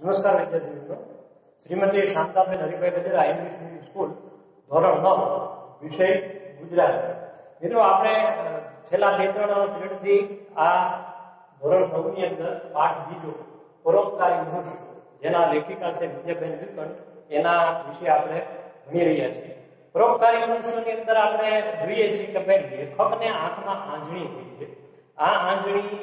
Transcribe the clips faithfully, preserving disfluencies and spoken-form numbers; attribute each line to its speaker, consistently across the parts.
Speaker 1: નમસ્કાર વિદ્યાર્થી મિત્રો, Shrimati Shantaben Haribhai Gajera English medium school ધોરણ નવ વિષય ગુજરાતી. મિત્રો, આપણે છેલ્લા બે ત્રણ પીરિયડથી આ ધોરણ નવની અંદર પાઠ બીજો પરોપકારી મનુષ્ય, જેના લેખિકા છે વિદ્યાબેન નીલકંઠ, એના વિશે આપણે ભણી રહ્યા છીએ. પરોપકારી મનુષ્યની અંદર આપણે જોઈએ છીએ કે ભાઈ લેખકને આંખમાં આંજણી થઈ છે. આ આંજણી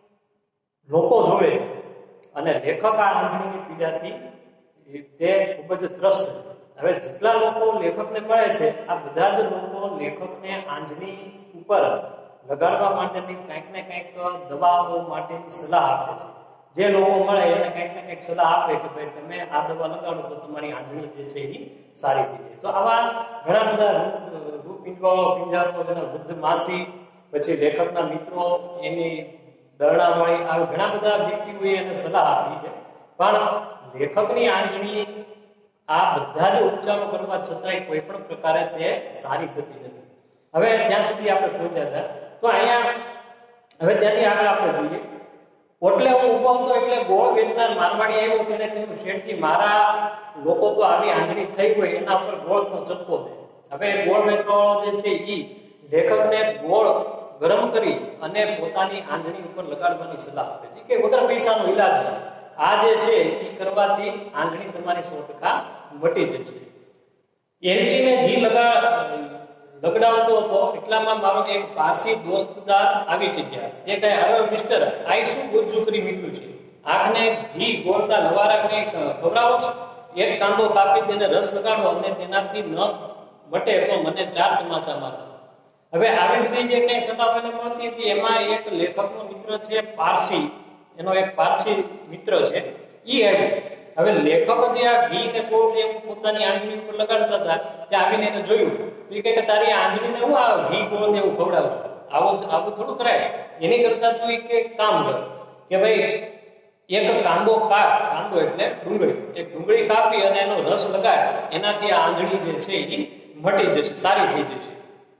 Speaker 1: લોકો જોવે અને લેખક આ આંજણીની પીડાથી તે ખૂબ જ ત્રસ્ત છે. હવે જેટલા લોકો લેખકને મળે છે, આ બધા જ લોકો લેખકને આંજણી ઉપર લગાડવા માટેની કંઈક ને કંઈક દવાઓ માટેની સલાહ આપે છે. જે લોકો મળે એને કંઈક ને કંઈક સલાહ આપે કે ભાઈ તમે આ દવા લગાડો તો તમારી આંજણી જે છે એ સારી થઈ જાય. તો આવા ઘણા બધા રૂપ પિંજવાળો પિંજારો, જેના વૃદ્ધ માસી, પછી લેખકના મિત્રો, એની દરણાવાળી, આવી ઘણા બધા વ્યક્તિઓએ એને સલાહ આપી છે. પણ લેખકની આંજણી આ બધા જ ઉપચારો કરવા છતાંય કોઈ પણ પ્રકારે તે સારી થતી નથી. હવે ત્યાં સુધી આપણે પહોંચ્યા હતા. તો અહીંયા હવે ત્યાંથી આગળ આપણે જોઈએ. ઓટલે હું ઊભો હતો એટલે ગોળ વેચનાર મારવાડી આવ્યો. તેને કહ્યું, શેઠજી, મારા લોકો તો આવી આંજણી થઈ હોય એના પર ગોળનો ચટકો દે. હવે ગોળ વેચવાવાળો જે છે એ લેખકને ગોળ ગરમ કરી અને પોતાની આંજણી ઉપર લગાડવાની સલાહ આપે છે કે વગર પૈસાનો ઈલાજ છે. આ જે છે એ કરવાથી આંજણી તમારી સો ટકા મટી જશે. એલચીને ઘી લગા લગડાવતો હતો એટલામાં મારો એક પારસી દોસ્તદાર આવી જગ્યા. તે કહે, હવે મિસ્ટર, આ શું ગુજ્જુ કરી મૂક્યું છે? આંખને ઘી ગોળતા લવારા કંઈક ખવડાવો છે? એક કાંદો કાપી તેને રસ લગાડો અને તેનાથી ન મટે તો મને ચાર ચમાચા મારો. હવે આવી બધી જે કઈ સલાહ મળતી હતી એમાં એક લેખકનો મિત્ર છે પારસી, એનો એક પારસી મિત્ર છે, ઈ આવ્યો. હવે લેખક જે આ ઘી ને ગોળ જે પોતાની આંજણી ઉપર લગાડતા હતા, ત્યાં આવીને એને જોયું તો એ કહે કે તારી આંજણીને હું આ ઘી ગોળ ને એવું ખવડાવું છું? આવું આવું થોડું કરાય. એની કરતા તું એક કામ કર કે ભાઈ એક કાંદો કાપ, કાંદો એટલે ડુંગળી, એક ડુંગળી કાપી અને એનો રસ લગાડ, એનાથી આ આંજણી જે છે એ મટી જશે, સારી થઈ જશે.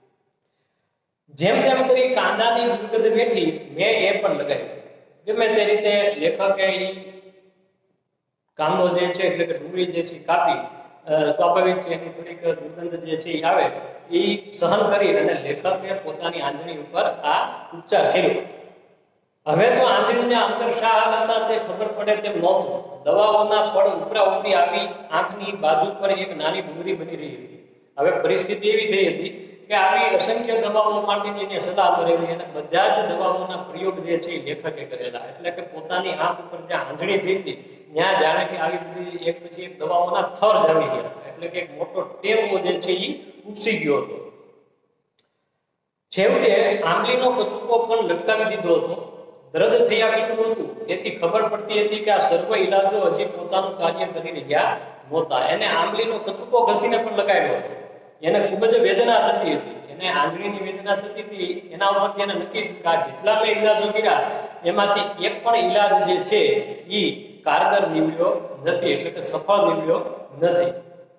Speaker 1: જેમ તેમ કરી કાંદાની દુર્ગંધ બેઠી, મેં એ પણ લગાવ્યું. ગમે તે રીતે લેખકે કાંદો જે છે એટલે કે ડુંગળી જે છે કાપી, સ્વાભાવિક છે એની થોડીક દુર્ગંધ જે છે એ આવે, એ સહન કરી અને લેખકે પોતાની આંજણી ઉપર આ ઉપચાર કર્યો. હવે તો આંજણીના અંદર શા હાલ હતા તે ખબર પડે તેમ નહોતું. દવાઓના પડ ઉપરા ઉપરી આવી આંખની બાજુ પર એક નાની ડુંગળી બની રહી હતી. હવે પરિસ્થિતિ એવી થઈ હતી કે આવી અસંખ્ય દવાઓ માટેની એને સલાહ કરેલી અને બધા જ દવાઓના પ્રયોગ જે છે એ લેખકે કરેલા. એટલે કે પોતાની આંખ ઉપર જ્યાં આંજણી થઈ હતી ત્યાં જાણે કે આવી બધી એક પછી એક દવાઓના થર જામી ગયા હતા. એટલે કે એક મોટો ટેવો જે છે એ ઉપસી ગયો હતો. છેવટે આંબલીનો કચુકો પણ લટકાવી દીધો હતો. દર્દ થયા કરતું હતું, તેથી ખબર પડતી હતી કે આ સર્વ ઈલાજો હજી પોતાનું કાર્ય કરી રહ્યા નહોતા. એને આંબલીનો કચુકો ઘસીને પણ લગાડ્યો હતો. એને ખૂબ જ વેદના થતી હતી, એને આંજણીની વેદના થતી હતી. એના ઉપરથી એને નક્કી કે જેટલા મેં ઈલાજો કર્યા એમાંથી એક પણ ઈલાજ જે છે એ કારગર નીવડ્યો નથી, એટલે કે સફળ નીવડ્યો નથી.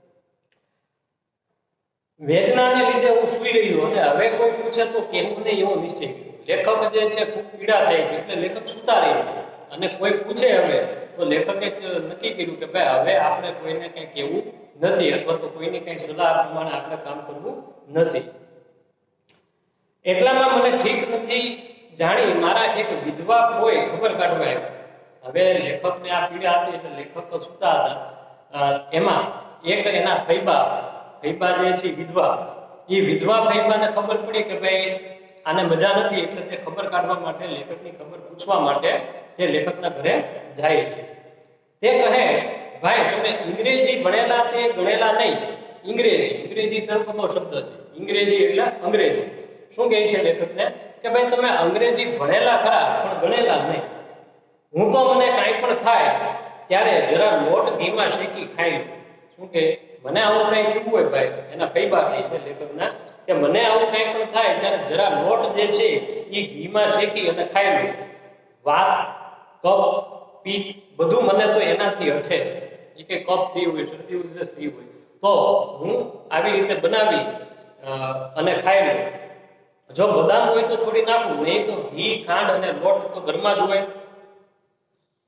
Speaker 1: વેદનાને લીધે હું સુઈ રહ્યો અને હવે કોઈ પૂછે તો કેવું નહીં એવો નિશ્ચય કર્યો. લેખક જે છે ખૂબ પીડા થાય છે એટલે લેખક સુતા રહી છે. અને કોઈ પૂછે હવે તો લેખકે નક્કી કર્યું કે ભાઈ હવે આપણે કોઈને કંઈ કહેવું નથી, અથવા તો કોઈની કઈ સલાહ પ્રમાણે આપણે કામ કરવું નથી. એટલામાં મને ઠીક નથી જાણી મારા એક વિધવા કોઈ ખબર કાઢવા આવ્યા. હવે લેખકને આ પીડા હતી એટલે લેખક સુતા હતા. એમાં એક એના ફૈબા ફૈબા જે છે વિધવા, એ વિધવા ફૈબાને ખબર પડી કે ભાઈ આને મજા નથી, એટલે તે ખબર કાઢવા માટે, લેખકની ખબર પૂછવા માટે તે લેખકના ઘરે જાય છે. તે કહે, ભાઈ તમે અંગ્રેજી ભણેલા તે ગણેલા નહીં. અંગ્રેજી અંગ્રેજી તરફનો શબ્દ છે. અંગ્રેજી એટલે અંગ્રેજી. શું કહે છે લેખકને કે ભાઈ તમે અંગ્રેજી ભણેલા ખરા પણ ગણેલા નહીં. હું તો મને કાંઈ પણ થાય ત્યારે જરા લોટ ઘીમાં શેકી ખાઈ લઉં. શું કે મને આવું કઈ થયું હોય ભાઈ, એના ફૈબા કહે છે લેખકના કે મને આવું કઈ પણ થાય ત્યારે જરા લોટ જે છે એ ઘીમાં શેકી અને ખાઈ લઉં. વાત, કફ, પિત્ત બધું મને તો એનાથી હઠે છે. એ કે કફ થઈ હોય, શરદી ઉધરસ થઈ હોય તો હું આવી રીતે બનાવી અને ખાઈ લઉં. જો બદામ હોય તો થોડી નાખું, નહીં તો ઘી, ખાંડ અને લોટ તો ઘરમાં જ હોય.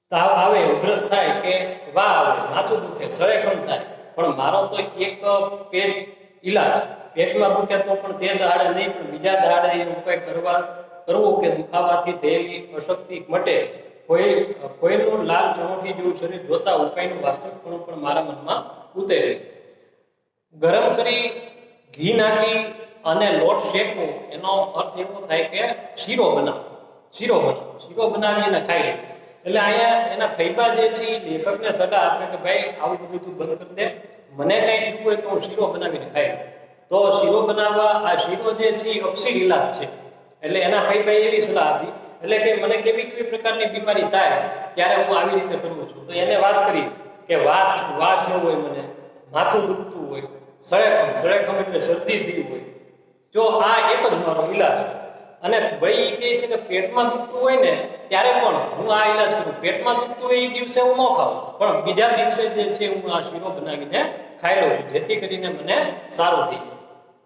Speaker 1: તાવ આવે, ઉધરસ થાય કે વા આવે, માથું દુખે, સળેખમ થાય, પણ મારો તો એક પેટ ઈલાજ, પેટમાં દુખે તો પણ તે દાડે નહીં, પણ બીજા દાડે એ ઉપાય કરવા કરવો કે દુખાવાથી થયેલી અશક્તિ મટે. કોઈ કોઈનું લાલ ચમોઠી જેવું શરીર જોતા ઉપાયનું વાસ્તવિકપણું પણ મારા મનમાં ઉતરે. ગરમ કરી ઘી નાખી અને લોટ શેકવો, એનો અર્થ એવો થાય કે શીરો બનાવો, શીરો બનાવો, શીરો બનાવીને ખાઈ. એટલે અહીંયા એના ફૈબા જે છે લેખકને સલાહ આપે કે ભાઈ આવું બધું તું બંધ કરી દે, મને કઈ થયું હોય તો હું શીરો બનાવીને ખાઈ. તો શીરો બનાવવા, આ શીરો જે છે એ અક્ષી ઇલાજ છે. એટલે એના ફૈબા એવી સલાહ આપી, એટલે કે મને કેવી કેવી પ્રકારની બીમારી થાય ત્યારે હું આવી રીતે કરું છું. તો એને વાત કરી કે વાત વા થયો હોય, મને માથું દુખતું હોય, સળેખમ, સળેખમ એટલે શરદી થઈ હોય, જો આ એક જ મારો ઈલાજ. અને વળી કહે છે કે પેટમાં દુખતું હોય ને ત્યારે પણ હું આ ઈલાજ કરું. પેટમાં દુખતું હોય એ દિવસે હું ન ખાઉં, પણ બીજા દિવસે જે છે હું આ શીરો બનાવીને ખાઈ લઉં છું, જેથી કરીને મને સારું થઈ જાય.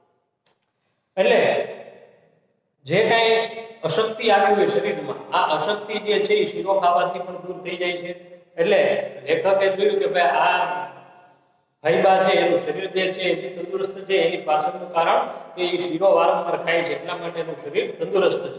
Speaker 1: એટલે જે કઈ અશક્તિ આવી હોય શરીરમાં, આ અશક્તિ જે છે એ શીરો ખાવાથી પણ દૂર થઈ જાય છે. એટલે લેખકે જોયું કે ભાઈ આ ફાયબા છે, એનું શરીર જે છે એ તંદુરસ્ત છે. એની પાછળનું કારણ કે એ શીરો વારંવાર ખાય છે, એટલા માટે એનું શરીર તંદુરસ્ત છે.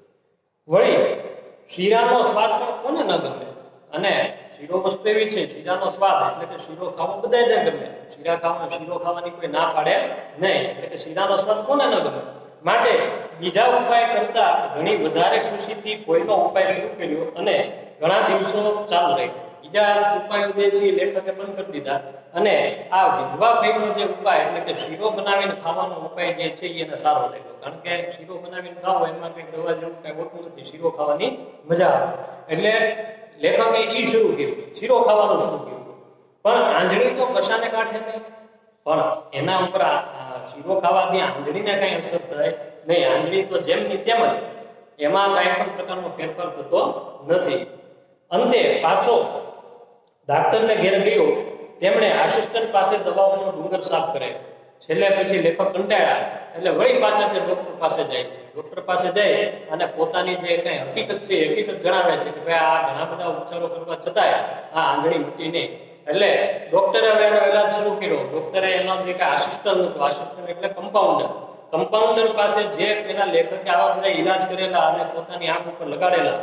Speaker 1: વળી શીરાનો સ્વાદ પણ કોને ન ગમે? અને શીરો વસ્તુ એવી છે, શીરાનો સ્વાદ એટલે કે શીરો ખાવો બધાને ગમે. શીરા ખાવા શીરો ખાવાની કોઈ ના પાડે નહીં, એટલે કે શીરાનો સ્વાદ કોને ન ગમે? માટે બીજા ઉપાય કરતા ઘણી વધારે ખુશીથી કોઈનો ઉપાય શરૂ કર્યો અને ઘણા દિવસો ચાલુ રહ્યો. બીજા ઉપાયો જે છે લેખકે બંધ કરી દીધા અને આ વિધવા ફઈનો જે ઉપાય એટલે કે શીરો બનાવીને ખાવાનો ઉપાય જે છે એને સારો લાગ્યો. કારણ કે શીરો બનાવીને ખાવો એમાં કઈ દવા જેવું કઈ હોતું નથી, શીરો ખાવાની મજા આવે. એટલે લેખકે ઈ શરૂ કર્યું, શીરો ખાવાનું શરૂ કર્યું. પણ આંજણી તો કશાને કાંઠે નહીં, પણ એના ઉપર શીરો ખાવાથી આંજણીને કઈ અસર થાય નહીં. આંજણી તો જેમની તેમ જ, એમાં કઈ પણ પ્રકારનો ફેરફાર થતો નથી. અંતે પાછો ડાક્ટરને ઘેર ગયો, તેમણે આસિસ્ટન્ટ પાસે દવાઓનો ડુંગર સાફ કરાયો. છેલ્લે પછી લેખક કંટાળ્યા એટલે વળી પાછા તે ડોક્ટર પાસે જાય છે. ડોક્ટર પાસે જઈ અને પોતાની જે કઈ હકીકત છે એ હકીકત જણાવે છે કે ભાઈ આ ઘણા બધા ઉપચારો કરવા છતાંય આ આંજણી મટી નહીં. એટલે ડોક્ટરે હવે એનો ઇલાજ શરૂ કર્યો. ડોક્ટરે એનો જે કે આસિસ્ટન્ટ હતું, આસિસ્ટન્ટ એટલે કમ્પાઉન્ડર, કમ્પાઉન્ડર પાસે જે પેલા લેખકે આવા બધા ઈલાજ કરેલા અને પોતાની આંખ ઉપર લગાડેલા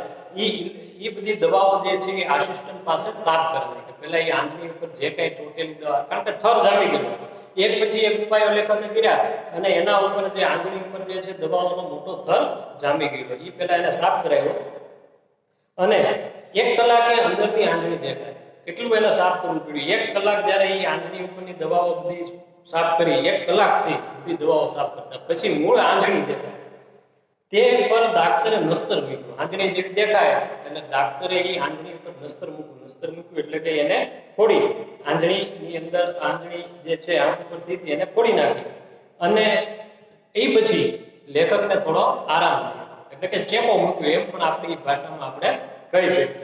Speaker 1: એ બધી દવાઓ જે છે એ આસિસ્ટન્ટ પાસે સાફ કરે કે પેલા એ આંજણી ઉપર જે કઈ ચોટેલી દવા, કારણ કે થર જામી ગયો, એક પછી એક ઉપાયો લેખકે કર્યા અને એના ઉપર જે આંજણી ઉપર જે છે દવાઓનો મોટો થર જામી ગયો, એ પેલા એને સાફ કરાયો. અને એક કલાકે અંદરની આંજણી દેખાય એટલું એને સાફ કરવું પડ્યું. એક કલાક જયારે એ આંજણી ઉપરની દવાઓ બધી સાફ કરી, એક કલાકથી બધી દવાઓ સાફ કરતા પછી મૂળ આંજણી દેખાય. તે પર ડાક્ટરે નસ્તર મૂક્યું. આંજણી જેવી દેખાય એટલે ડાક્ટરે એ આંજણી ઉપર નસ્તર મૂક્યું. નસ્તર મૂક્યું એટલે કે એને ફોડી, આંજણીની અંદર આંજણી જે છે આંખ ઉપરથી એને ફોડી નાખી. અને એ પછી લેખકને થોડો આરામ થયો, એટલે કે ચેપો મૂક્યો, એમ પણ આપણી ભાષામાં આપણે કહી શકીએ.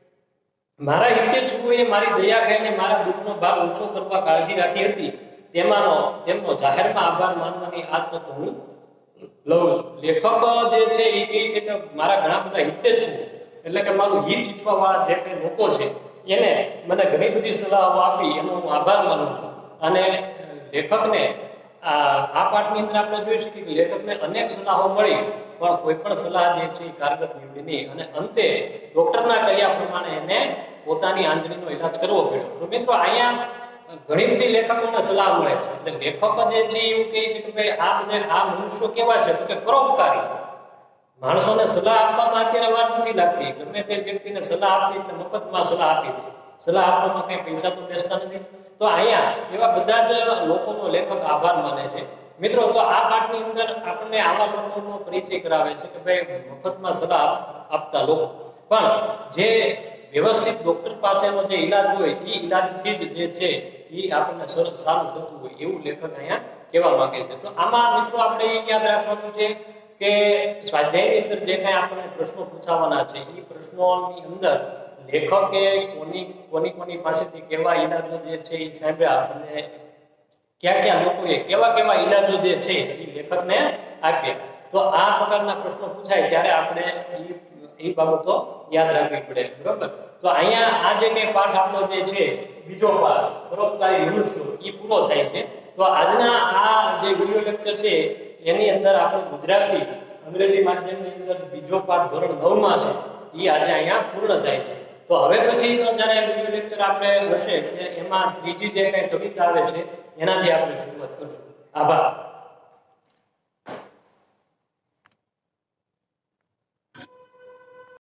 Speaker 1: મારા હિતેચ્છુઓએ મારી દયા ખાઈને મારા દુઃખનો ભાર ઓછો કરવા કાળજી રાખી હતી, તેમાંનો તેમનો જાહેરમાં આભાર માનવાની આ તક હું લઉં છું. લેખક જે છે એ કહે છે કે મારા ઘણા બધા હિતેચ્છુઓ એટલે કે મારું હિત ઈચ્છવા વાળા જે કઈ લોકો છે એને મને ઘણી બધી સલાહો આપી, એનો હું આભાર માનું છું. અને લેખકને આ પાઠની અંદર આપણે જોઈ શકીએ કે લેખકને અનેક સલાહો મળી, પણ કોઈ પણ સલાહ જે છે એ કારગત નીવડી નહીં. અને અંતે ડોક્ટરના કહ્યા પ્રમાણે એને પોતાની આંજણીનો ઈલાજ કરવો પડ્યો. તો મિત્રો અહીંયા ઘણી બધી લેખકોને સલાહ મળે છે. એટલે લેખકો જે છે એવું કહે છે કે ભાઈ આ બધા આ મનુષ્યો કેવા છે તો કે પરોપકારી માણસોને સલાહ આપવામાં અત્યારે વાર નથી લાગતી. ગમે તે વ્યક્તિને સલાહ આપી એટલે મફતમાં સલાહ આપી દે, સલાહ આપવામાં કઈ પૈસા તો બેસતા નથી. તો અહીંયા એવા બધા જ લોકોનો લેખક આભાર માને છે. મિત્રો તો આ પાઠની અંદર આપણને આવા લોકોનો પરિચય કરાવે છે કે ભાઈ મફતમાં સલાહ આપતા લોકો પણ જે વ્યવસ્થિત ડોક્ટર પાસેનો જે ઈલાજ હોય એ ઈલાજથી જ જે છે એ આપણને સારું થતું હોય એવું લેખક અહીંયા કહેવા માંગે છે. તો આમાં મિત્રો આપણે એ યાદ રાખવાનું છે કે સ્વાધ્યાયની અંદર જે કઈ આપણને પ્રશ્નો પૂછાવાના છે એ પ્રશ્નોની અંદર લેખકે કોની કોની કોની પાસેથી કેવા ઈલાજો જે છે એ સાંભળ્યા અને ક્યાં ક્યાં લોકોએ કેવા કેવા ઈલાજો જે છે એ લેખકને આપ્યા. તો આ પ્રકારના પ્રશ્નો પૂછાય ત્યારે આપણે એ બાબતો યાદ રાખવી પડે, બરોબર. તો અહીંયા આ જે કંઈ પાઠ આપણો જે છે બીજો પાઠ પરોપકારી મનુષ્યો એ પૂરો થાય છે. તો આજના આ જે વિડીયો લેક્ચર છે એની અંદર આપણે ગુજરાતી અંગ્રેજી માધ્યમની અંદર બીજો પાઠ ધોરણ નવ માં છે એ આજે અહીંયા પૂર્ણ થાય છે. તો હવે પછી જ્યારે વિડીયો લેક્ચર આપણે હશે એમાં ત્રીજી જે કંઈ કવિતા આવે છે એનાથી આપણે શરૂઆત કરશું. આભાર.